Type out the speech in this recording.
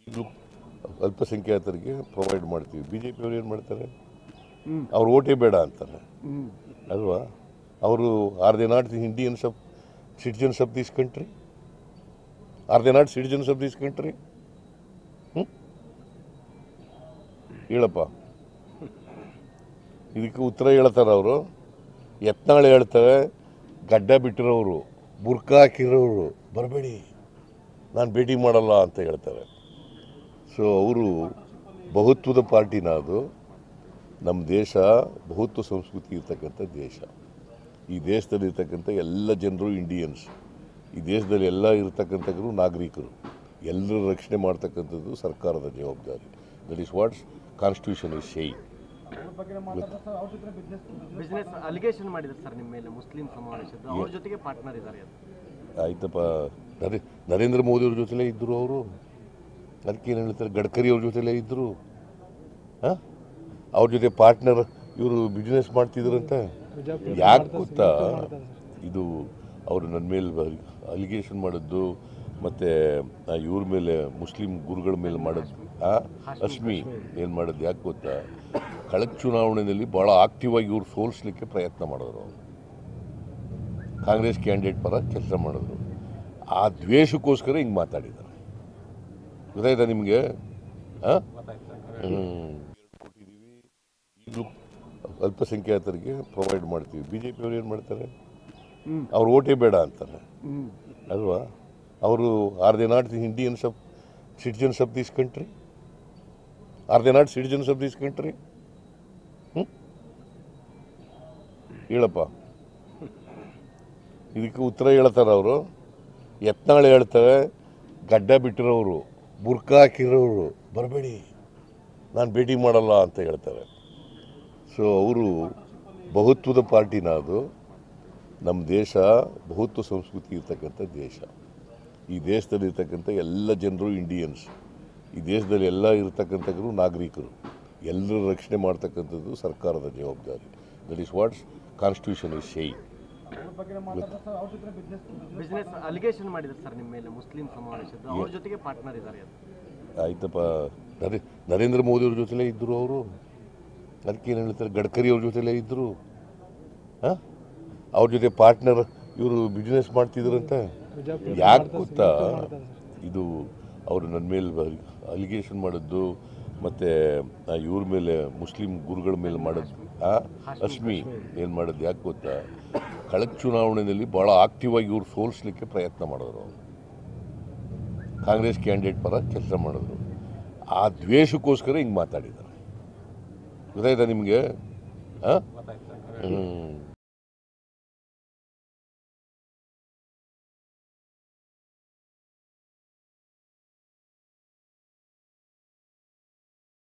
ಇದು ಅಲ್ಪಸಂಖ್ಯಾತರಿಗೆ ಪ್ರೊವೈಡ್ ಮಾಡ್ತೀವಿ. BJP ಅವರು ಏನು ಮಾಡ್ತಾರೆ, ಅವ್ರು ಓಟೇ ಬೇಡ ಅಂತಾರೆ ಅಲ್ವಾ. ಅವರು are they not the Indians of citizens of this country? Are they not citizens of this country? ಹೇಳಪ್ಪ, ಇದಕ್ಕೆ ಉತ್ತರ ಹೇಳ್ತಾರೆ ಅವರು. ಯತ್ನಾಳ್ ಹೇಳ್ತಾರೆ, ಗಡ್ಡ ಬಿಟ್ಟಿರೋರು, ಬುರ್ಕ ಹಾಕಿರೋರು ಬರಬೇಡಿ, ನಾನು ಭೇಟಿ ಮಾಡಲ್ಲ ಅಂತ ಹೇಳ್ತಾರೆ. ಸೊ ಅವರು ಬಹುತ್ವದ ಪಾರ್ಟಿನ, ಅದು ನಮ್ಮ ದೇಶ ಬಹುತ್ವ ಸಂಸ್ಕೃತಿ ಇರ್ತಕ್ಕಂಥ ದೇಶ. ಈ ದೇಶದಲ್ಲಿ ಇರ್ತಕ್ಕಂಥ ಎಲ್ಲ ಜನರು ಇಂಡಿಯನ್ಸ್, ಈ ದೇಶದಲ್ಲಿ ಎಲ್ಲ ಇರ್ತಕ್ಕಂಥವರು ನಾಗರಿಕರು, ಎಲ್ಲರ ರಕ್ಷಣೆ ಮಾಡ್ತಕ್ಕಂಥದ್ದು ಸರ್ಕಾರದ ಜವಾಬ್ದಾರಿ. That is what's constitution is saying. Business allegation ಮಾಡಿದ್ದಾರೆ ಸರ್ ನಿಮ್ಮ ಮೇಲೆ ಮುಸ್ಲಿಂ ಸಮಾವೇಶದ, ಅವ್ರ ಜೊತೆಗೆ ಪಾರ್ಟ್ನರ್ ಇದ್ದಾರೆ. ಆಯ್ತಪ್ಪ, ನರೇಂದ್ರ ಮೋದಿ ಅವ್ರ ಜೊತೆಲೇ ಇದ್ದರು ಅವರು. ಅದಕ್ಕೇನು ಹೇಳ್ತಾರೆ, ಗಡ್ಕರಿ ಅವ್ರ ಜೊತೆಲೇ ಇದ್ದರು. ಅವ್ರ ಜೊತೆ ಪಾರ್ಟ್ನರ್ ಇವರು ಬಿಸ್ನೆಸ್ ಮಾಡ್ತಿದ್ರಂತೆ. ಯಾಕೆ ಗೊತ್ತಾ, ಇದು ಅವರು ನನ್ನ ಮೇಲೆ ಅಲಿಗೇಷನ್ ಮಾಡಿದ್ದು, ಮತ್ತು ಇವ್ರ ಮೇಲೆ ಮುಸ್ಲಿಂ ಗುರುಗಳ ಮೇಲೆ ಮಾಡೋದು, ಅಶ್ಮಿ ಏನು ಮಾಡೋದು ಯಾಕೆ ಗೊತ್ತಾ, ಕಳೆದ ಚುನಾವಣೆಯಲ್ಲಿ ಭಾಳ ಆಕ್ಟಿವ್ ಆಗಿ ಇವ್ರು ಸೋಲಿಸ್ಲಿಕ್ಕೆ ಪ್ರಯತ್ನ ಮಾಡಿದ್ರು. ಕಾಂಗ್ರೆಸ್ ಕ್ಯಾಂಡಿಡೇಟ್ ಪರ ಕೆಲಸ ಮಾಡಿದ್ರು. ಆ ದ್ವೇಷಕ್ಕೋಸ್ಕರ ಹಿಂಗೆ ಮಾತಾಡಿದ್ದಾರೆ. ಗೊತ್ತಾಯ್ತಾ ನಿಮಗೆ? ಕೊಟ್ಟಿದ್ದೀವಿ, ಇದು ಅಲ್ಪಸಂಖ್ಯಾತರಿಗೆ ಪ್ರೊವೈಡ್ ಮಾಡ್ತೀವಿ. BJP ಅವರು ಏನು ಮಾಡ್ತಾರೆ, ಅವ್ರು ಓಟೇ ಬೇಡ ಅಂತಾರೆ ಅಲ್ವಾ. ಅವರು are they not the Indians of citizens of this country? Are they not citizens of this country? ಹೇಳಪ್ಪ, ಇದಕ್ಕೆ ಉತ್ತರ ಹೇಳ್ತಾರೆ ಅವರು. ಯತ್ನಾಳ್ ಹೇಳ್ತಾರೆ, ಗಡ್ಡ ಬಿಟ್ಟಿರೋರು, ಬುರ್ಕ ಹಾಕಿರೋರು ಬರಬೇಡಿ, ನಾನು ಭೇಟಿ ಮಾಡಲ್ಲ ಅಂತ ಹೇಳ್ತಾರೆ. ಸೊ ಅವರು ಬಹುತ್ವದ ಪಾರ್ಟಿನ, ಅದು ನಮ್ಮ ದೇಶ ಬಹುತ್ವ ಸಂಸ್ಕೃತಿ ಇರ್ತಕ್ಕಂಥ ದೇಶ. ಈ ದೇಶದಲ್ಲಿ ಇರ್ತಕ್ಕಂಥ ಎಲ್ಲ ಜನರು ಇಂಡಿಯನ್ಸ್, ಈ ದೇಶದಲ್ಲಿ ಎಲ್ಲ ಇರ್ತಕ್ಕಂಥವರು ನಾಗರಿಕರು, ಎಲ್ಲರ ರಕ್ಷಣೆ ಮಾಡ್ತಕ್ಕಂಥದ್ದು ಸರ್ಕಾರದ ಜವಾಬ್ದಾರಿ. That is what's constitution is saying. Business allegation ಮಾಡಿದ್ದಾರೆ ಸರ್ ನಿಮ್ಮ ಮೇಲೆ ಮುಸ್ಲಿಂ ಸಮಾವೇಶದ, ಅವ್ರ ಜೊತೆಗೆ ಪಾರ್ಟ್ನರ್ ಇದ್ದಾರೆ. ಆಯ್ತಪ್ಪ, ನರೇಂದ್ರ ಮೋದಿ ಅವ್ರ ಜೊತೆಲೇ ಇದ್ದರು ಅವರು. ಅದಕ್ಕೇನು ಹೇಳ್ತಾರೆ, ಗಡ್ಕರಿ ಅವ್ರ ಜೊತೆಲೇ ಇದ್ದರು. ಅವ್ರ ಜೊತೆ ಪಾರ್ಟ್ನರ್ ಇವರು ಬಿಸ್ನೆಸ್ ಮಾಡ್ತಿದ್ರಂತೆ. ಯಾಕೆ ಗೊತ್ತಾ, ಇದು ಅವರು ನನ್ನ ಮೇಲೆ ಅಲಿಗೇಷನ್ ಮಾಡಿದ್ದು, ಮತ್ತು ಇವ್ರ ಮೇಲೆ ಮುಸ್ಲಿಂ ಗುರುಗಳ ಮೇಲೆ ಮಾಡೋದು, ಅಶ್ಮಿ ಏನು ಮಾಡೋದು ಯಾಕೆ ಗೊತ್ತಾ, ಕಳೆದ ಚುನಾವಣೆಯಲ್ಲಿ ಭಾಳ ಆಕ್ಟಿವ್ ಆಗಿ ಇವ್ರು ಸೋಲಿಸ್ಲಿಕ್ಕೆ ಪ್ರಯತ್ನ ಮಾಡಿದ್ರು. ಕಾಂಗ್ರೆಸ್ ಕ್ಯಾಂಡಿಡೇಟ್ ಪರ ಕೆಲಸ ಮಾಡಿದ್ರು. ಆ ದ್ವೇಷಕ್ಕೋಸ್ಕರ ಹಿಂಗೆ ಮಾತಾಡಿದ್ದಾರೆ. ಗೊತ್ತಾಯ್ತಾ ನಿಮಗೆ?